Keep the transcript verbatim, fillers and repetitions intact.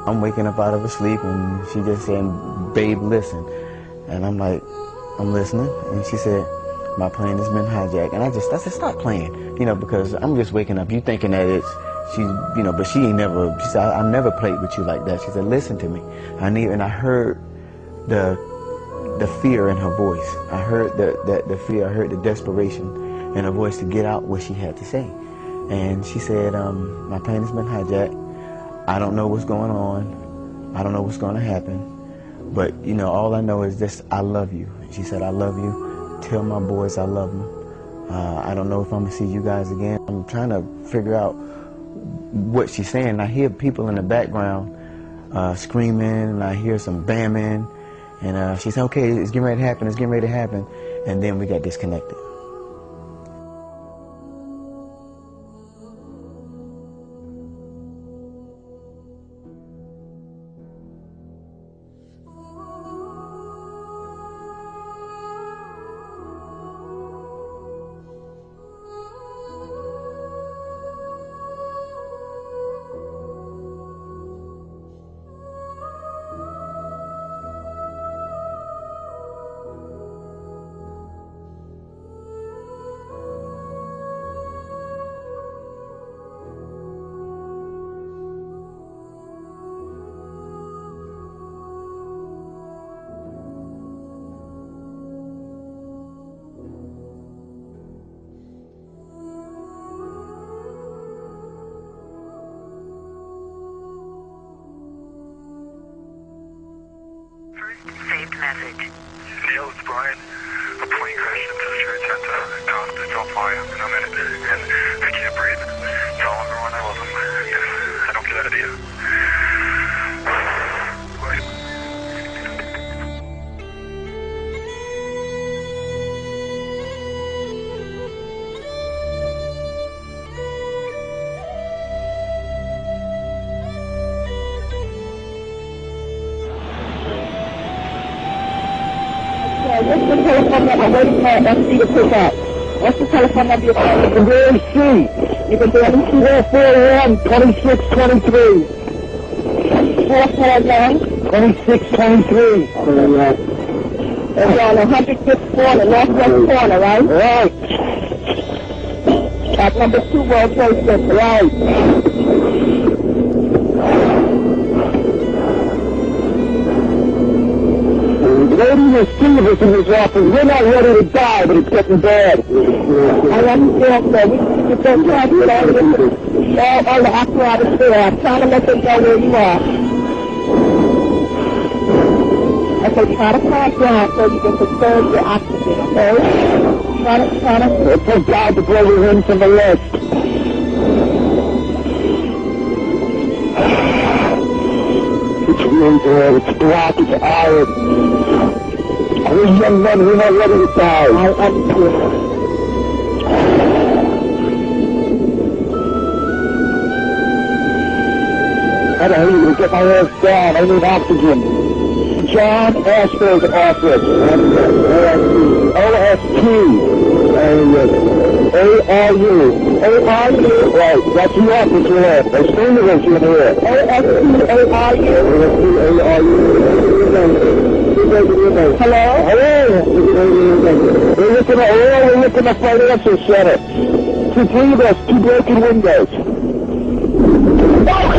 I'm waking up out of a sleep and she just saying, babe, listen. And I'm like, I'm listening. And she said, my plane has been hijacked. And I just, I said, stop playing, you know, because I'm just waking up. You thinking that it's, she, you know, but she ain't never, she said, I, I never played with you like that. She said, listen to me. I need, and I heard the, the fear in her voice. I heard the, the, the fear, I heard the desperation in her voice to get out what she had to say. And she said, um, my plane has been hijacked. I don't know what's going on. I don't know what's going to happen. But, you know, all I know is this, I love you. She said, I love you. Tell my boys I love them. Uh, I don't know if I'm going to see you guys again. I'm trying to figure out what she's saying. I hear people in the background uh, screaming, and I hear some bamming. And uh, she said, okay, it's getting ready to happen. It's getting ready to happen. And then we got disconnected. Saved message. Neil, it's Brian. A plane crashed into the trade center. Um, it's on fire in a minute, and I can't breathe. Tell everyone I love them. If I don't get out of here. Wait. What's the telephone number? I'm waiting for M C to pick up. What's the telephone number you're calling? You can barely see. You can barely see. four four one, twenty-six twenty-three. four four one, twenty-six twenty-three. It's on one hundred fifth corner, northwest corner, right? Right. At number two World Trade Center, right. The lady is serious in his office. We're not ready to die, but it's getting bad. I understand, sir. We just don't try to get all the, all, all the apparatus there. I'm trying to let them know where you are. Okay, try to calm down so you can conserve your oxygen, okay? Try to, try to... Thank God to blow your in from the list. It's really bad. It's black. It's iron. We're young men. We're not ready to die. I understand. I don't need to get my ass down. I need oxygen. John Ashford's office. O S T. A R U. A R U. Right, that's the office you're at. There's three of us in here. O S T A R U. O S T A R U. Hello? Hello? We're looking at, oh, we're looking at financial center. Two, three of us, two broken windows.